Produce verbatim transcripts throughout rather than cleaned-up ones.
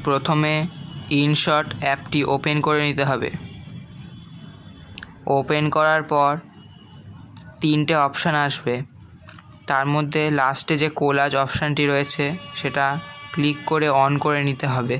প্রথমে ইনশট অ্যাপটি ওপেন করে নিতে হবে। ওপেন করার পর তিনটে অপশান আসবে, তার মধ্যে লাস্টে যে কোলাজ অপশানটি রয়েছে সেটা ক্লিক করে অন করে নিতে হবে।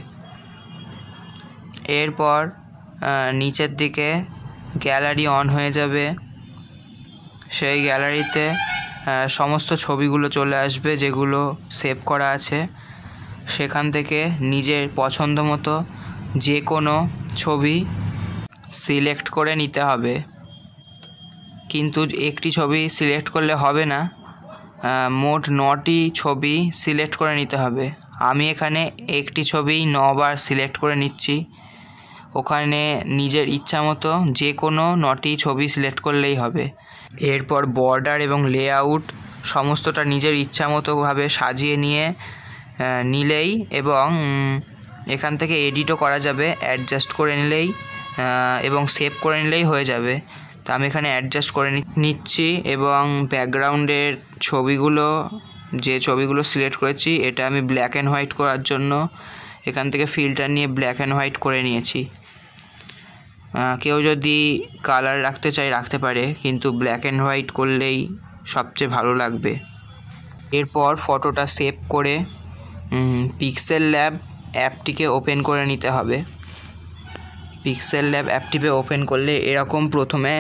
এরপর নিচের দিকে গ্যালারি অন হয়ে যাবে। সেই গ্যালারিতে সমস্ত ছবিগুলো চলে আসবে যেগুলো সেভ করা আছে। সেখান থেকে নিজের পছন্দ মতো যে কোনো ছবি সিলেক্ট করে নিতে হবে। কিন্তু একটি ছবি সিলেক্ট করলে হবে না, মোট নটি ছবি সিলেক্ট করে নিতে হবে। আমি এখানে একটি ছবি নবার সিলেক্ট করে নিচ্ছি। ওখানে নিজের ইচ্ছা মতো যে কোনো নটি ছবি সিলেক্ট করলেই হবে। এরপর বর্ডার এবং লেআউট সমস্তটা নিজের ইচ্ছা মতোভাবে সাজিয়ে নিয়ে নিলেই এবং এখান থেকে এডিটও করা যাবে, অ্যাডজাস্ট করে নিলেই এবং সেভ করে নিলেই হয়ে যাবে। তো আমি এখানে অ্যাডজাস্ট করে নিচ্ছি এবং ব্যাকগ্রাউন্ডের ছবিগুলো যে ছবিগুলো সিলেক্ট করেছি এটা আমি ব্ল্যাক অ্যান্ড হোয়াইট করার জন্য এখান থেকে ফিল্টার নিয়ে ব্ল্যাক অ্যান্ড হোয়াইট করে নিয়েছি। কেউ যদি কালার রাখতে চায় রাখতে পারে, কিন্তু ব্ল্যাক অ্যান্ড হোয়াইট করলেই সবচেয়ে ভালো লাগবে। এরপর ফটোটা সেভ করে পিক্সেল ল্যাব অ্যাপটিকে ওপেন করে নিতে হবে। পিক্সেল ল্যাব অ্যাপটিকে ওপেন করলে এরকম প্রথমে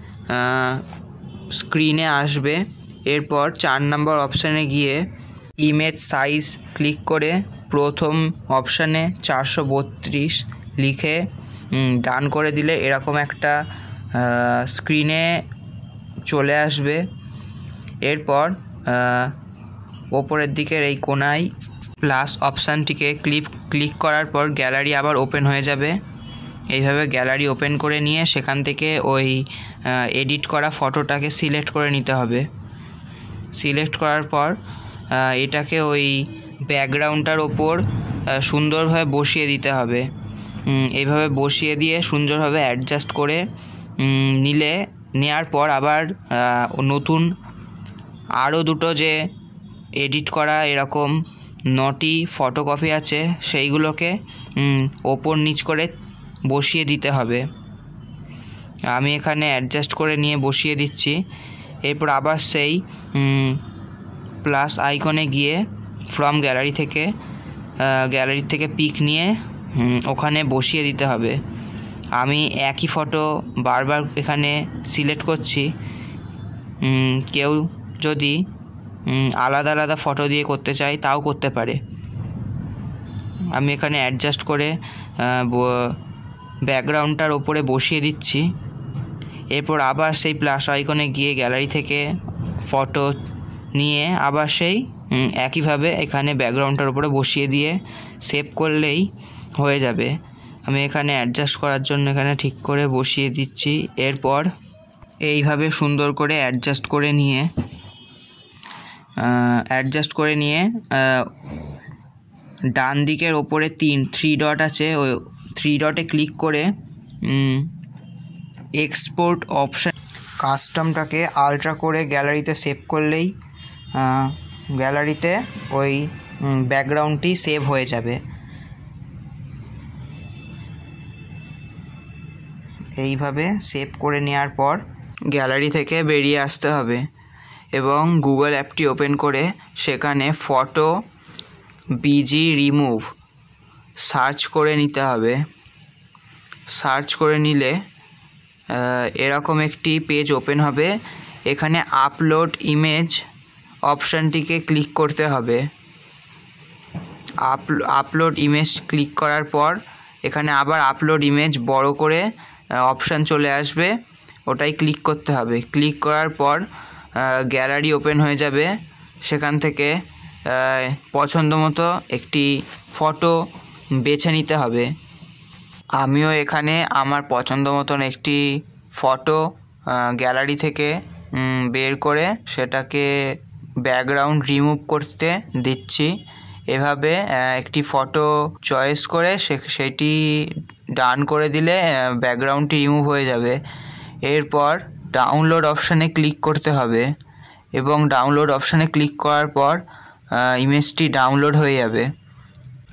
স্ক্রিনে আসবে। এরপর চার নম্বর অপশানে গিয়ে ইমেজ সাইজ ক্লিক করে প্রথম অপশানে চারশো বত্রিশ লিখে ডান করে দিলে এরকম একটা স্ক্রিনে চলে আসবে। এরপর ওপরের দিকের এই কোনায় প্লাস অপশানটিকে ক্লিক ক্লিক করার পর গ্যালারি আবার ওপেন হয়ে যাবে। এইভাবে গ্যালারি ওপেন করে নিয়ে সেখান থেকে ওই এডিট করা ফটোটাকে সিলেক্ট করে নিতে হবে। সিলেক্ট করার পর এটাকে ওই ব্যাকগ্রাউন্ডটার ওপর সুন্দরভাবে বসিয়ে দিতে হবে। এইভাবে বসিয়ে দিয়ে সুন্দরভাবে অ্যাডজাস্ট করে নিলে নেওয়ার পর আবার নতুন আরও দুটো যে এডিট করা এরকম নটি ফটোকপি আছে সেইগুলোকে ওপর নিচ করে বসিয়ে দিতে হবে। আমি এখানে অ্যাডজাস্ট করে নিয়ে বসিয়ে দিচ্ছি। এরপর আবার সেই প্লাস আইকনে গিয়ে ফ্রম গ্যালারি থেকে গ্যালারি থেকে পিক নিয়ে ওখানে বসিয়ে দিতে হবে। আমি একই ফটো বারবার এখানে সিলেক্ট করছি। কেউ যদি আলাদা আলাদা ফটো দিয়ে করতে চায় তাও করতে পারে। আমি এখানে অ্যাডজাস্ট করে ব্যাকগ্রাউন্ডটার ওপরে বসিয়ে দিচ্ছি। এরপর আবার সেই প্লাস আইকনে গিয়ে গ্যালারি থেকে ফটো নিয়ে আবার সেই একইভাবে এখানে ব্যাকগ্রাউন্ডটার ওপরে বসিয়ে দিয়ে সেভ করলেই হয়ে যাবে। আমি এখানে অ্যাডজাস্ট করার জন্য এখানে ঠিক করে বসিয়ে দিচ্ছি। এরপর এইভাবে সুন্দর করে অ্যাডজাস্ট করে নিয়ে অ্যাডজাস্ট করে নিয়ে ডান দিকের ওপরে তিন থ্রি ডট আছে, ওই থ্রি ডটে ক্লিক করে এক্সপোর্ট অপশান কাস্টমটাকে আলট্রা করে গ্যালারিতে সেভ করলেই গ্যালারিতে ওই ব্যাকগ্রাউন্ডটি সেভ হয়ে যাবে। এইভাবে সেভ করে নেওয়ার পর গ্যালারি থেকে বেরিয়ে আসতে হবে এবং গুগল অ্যাপটি ওপেন করে সেখানে ফটো বিজি রিমুভ সার্চ করে নিতে হবে। সার্চ করে নিলে এরকম একটি পেজ ওপেন হবে। এখানে আপলোড ইমেজ অপশানটিকে ক্লিক করতে হবে। আপলোড ইমেজ ক্লিক করার পর এখানে আবার আপলোড ইমেজ বড় করে অপশান চলে আসবে, ওটাই ক্লিক করতে হবে। ক্লিক করার পর গ্যালারি ওপেন হয়ে যাবে। সেখান থেকে পছন্দ মতো একটি ফটো বেছে নিতে হবে। আমিও এখানে আমার পছন্দ মতন একটি ফটো গ্যালারি থেকে বের করে সেটাকে ব্যাকগ্রাউন্ড রিমুভ করতে দিচ্ছি। এভাবে একটি ফটো চয়েস করে সেটি ডান করে দিলে ব্যাকগ্রাউন্ডটি রিমুভ হয়ে যাবে। এরপর ডাউনলোড অপশানে ক্লিক করতে হবে এবং ডাউনলোড অপশানে ক্লিক করার পর ইমেজটি ডাউনলোড হয়ে যাবে।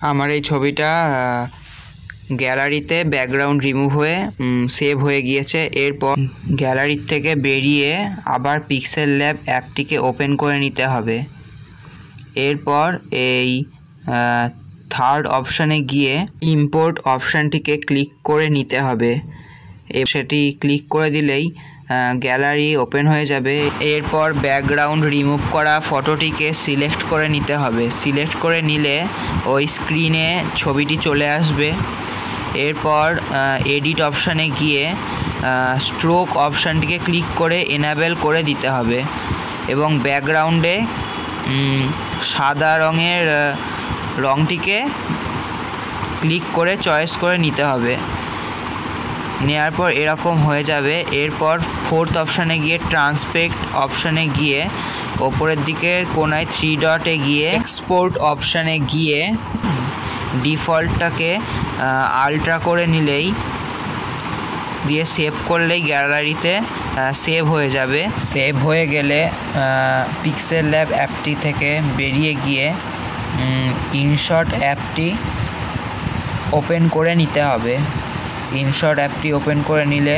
আমার এই ছবিটা গ্যালারিতে ব্যাকগ্রাউন্ড রিমুভ হয়ে সেভ হয়ে গিয়েছে। এরপর গ্যালারির থেকে বেরিয়ে আবার পিক্সেল ল্যাব অ্যাপটিকে ওপেন করে নিতে হবে। এরপর এই থার্ড অপশানে গিয়ে ইম্পোর্ট অপশানটিকে ক্লিক করে নিতে হবে। সেটি ক্লিক করে দিলেই গ্যালারি ওপেন হয়ে যাবে। এরপর ব্যাকগ্রাউন্ড রিমুভ করা ফটোটিকে সিলেক্ট করে নিতে হবে। সিলেক্ট করে নিলে ওই স্ক্রিনে ছবিটি চলে আসবে। এরপর এডিট অপশানে গিয়ে স্ট্রোক অপশানটিকে ক্লিক করে এনাবেল করে দিতে হবে এবং ব্যাকগ্রাউন্ডে সাদা রঙের রঙটিকে ক্লিক করে চয়েস করে নিতে হবে। নেওয়ার পর এরকম হয়ে যাবে। এরপর ফোর্থ অপশানে গিয়ে ট্রান্সপেক্ট অপশানে গিয়ে ওপরের দিকের কোনায় থ্রি ডটে গিয়ে এক্সপোর্ট অপশানে গিয়ে ডিফল্টটাকে আলট্রা করে নিলেই দিয়ে সেভ করলেই গ্যালারিতে সেভ হয়ে যাবে। সেভ হয়ে গেলে পিক্সেল ল্যাব অ্যাপটি থেকে বেরিয়ে গিয়ে ইনশট অ্যাপটি ওপেন করে নিতে হবে। ইনশট অ্যাপটি ওপেন করে নিলে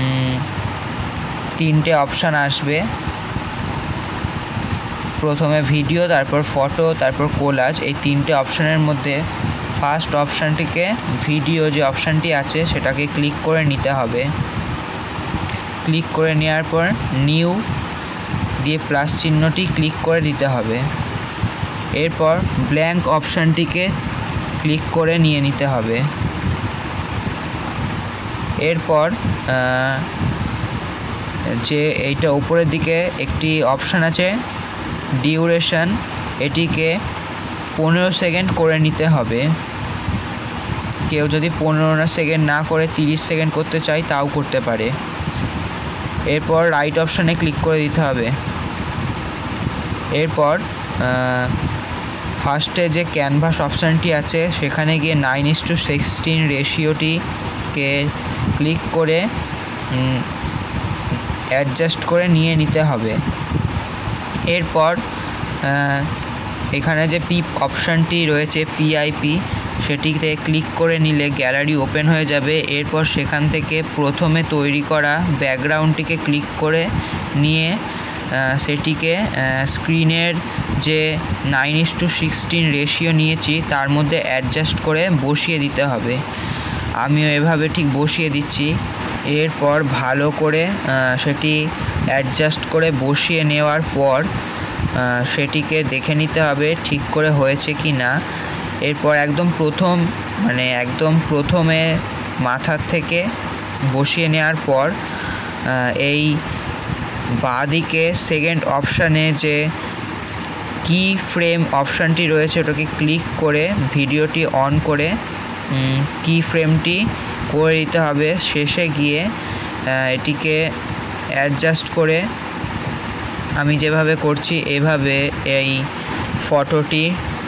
তিনটে অপশান আসবে। প্রথমে ভিডিও, তারপর ফটো, তারপর কোলাজ। এই তিনটে অপশানের মধ্যে ফার্স্ট অপশানটিকে ভিডিও যে অপশানটি আছে সেটাকে ক্লিক করে নিতে হবে। ক্লিক করে নেওয়ার পর নিউ দিয়ে প্লাস চিহ্নটি ক্লিক করে দিতে হবে। এরপর ব্ল্যাঙ্ক অপশানটিকে ক্লিক করে নিয়ে নিতে হবে। এরপর যে এইটা উপরের দিকে একটি অপশান আছে ডিউরেশন, এটিকে পনেরো সেকেন্ড করে নিতে হবে। কেউ যদি পনেরো সেকেন্ড না করে তিরিশ সেকেন্ড করতে চায় তাও করতে পারে। এরপর রাইট অপশানে ক্লিক করে দিতে হবে। এরপর ফার্স্টে যে ক্যানভাস অপশানটি আছে সেখানে গিয়ে নাইন ইস টু সিক্সটিন রেশিওটিকে ক্লিক করে অ্যাডজাস্ট করে নিয়ে নিতে হবে। এরপর এখানে যে পিপ অপশানটি রয়েছে পিআইপি, সেটিতে ক্লিক করে নিলে গ্যালারি ওপেন হয়ে যাবে। এরপর সেখান থেকে প্রথমে তৈরি করা ব্যাকগ্রাউন্ডটিকে ক্লিক করে নিয়ে সেটিকে স্ক্রিনের যে nine is two sixteen ratio নিয়েছি তার মধ্যে অ্যাডজাস্ট করে বসিয়ে দিতে হবে। আমিও এভাবে ঠিক বসিয়ে দিচ্ছি। এরপর ভালো করে সেটি অ্যাডজাস্ট করে বসিয়ে নেওয়ার পর সেটিকে দেখে নিতে হবে ঠিক করে হয়েছে কি না। এরপর একদম প্রথম মানে একদম প্রথমে মাথার থেকে বসিয়ে নেওয়ার পর এই বাঁদিকে সেকেন্ড অপশানে যে কি ফ্রেম অপশানটি রয়েছে ওটাকে ক্লিক করে ভিডিওটি অন করে কি ফ্রেমটি করে দিতে হবে। শেষে গিয়ে এটিকে অ্যাডজাস্ট করে আমি যেভাবে করছি এভাবে এই ফটোটি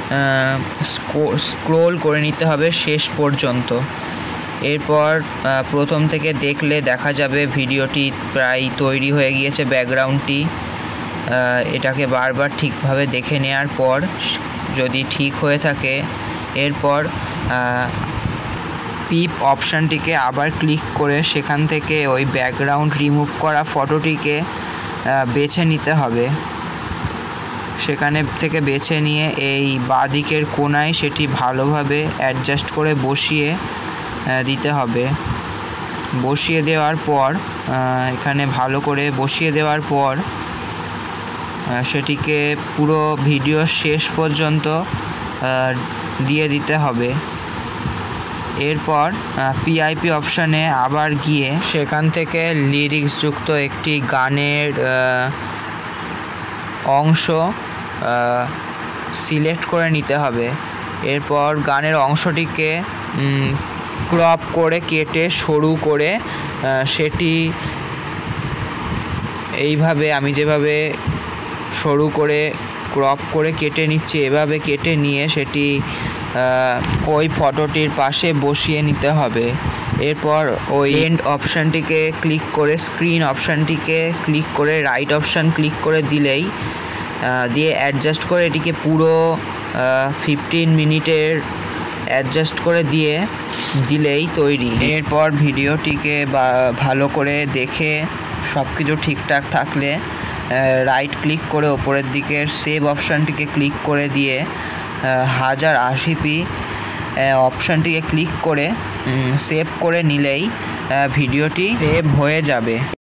স্ক্রোল করে নিতে হবে শেষ পর্যন্ত। এরপর প্রথম থেকে দেখলে দেখা যাবে ভিডিওটি প্রায় তৈরি হয়ে গিয়েছে ব্যাকগ্রাউন্ডটি। এটাকে বারবার ঠিকভাবে দেখে নেওয়ার পর যদি ঠিক হয়ে থাকে এরপর পিপ অপশানটিকে আবার ক্লিক করে সেখান থেকে ওই ব্যাকগ্রাউন্ড রিমুভ করা ফটোটিকে বেছে নিতে হবে। সেখানে থেকে বেছে নিয়ে এই বাঁদিকের কোনায় সেটি ভালোভাবে অ্যাডজাস্ট করে বসিয়ে দিতে হবে। বসিয়ে দেওয়ার পর এখানে ভালো করে বসিয়ে দেওয়ার পর সেটিকে পুরো ভিডিও শেষ পর্যন্ত দিয়ে দিতে হবে। এরপর পিআইপি অপশানে আবার গিয়ে সেখান থেকে লিরিক্সযুক্ত একটি গানের অংশ সিলেক্ট করে নিতে হবে। এরপর গানের অংশটিকে ক্রপ করে কেটে সরু করে সেটি এইভাবে আমি যেভাবে সরু করে ক্রপ করে কেটে নিচ্ছি এভাবে কেটে নিয়ে সেটি ওই ফটোটির পাশে বসিয়ে নিতে হবে। এরপর ওই এন্ড অপশানটিকে ক্লিক করে স্ক্রিন অপশানটিকে ক্লিক করে রাইট অপশান ক্লিক করে দিলেই দিয়ে অ্যাডজাস্ট করে এটিকে পুরো ফিফটিন মিনিটের অ্যাডজাস্ট করে দিয়ে দিলেই তৈরি। এরপর ভিডিওটিকে বা ভালো করে দেখে সব কিছু ঠিকঠাক থাকলে রাইট ক্লিক করে ওপরের দিকের সেভ অপশানটিকে ক্লিক করে দিয়ে হাজার আশি পি অপশানটিকে ক্লিক করে সেভ করে নিলেই ভিডিওটি সেভ হয়ে যাবে।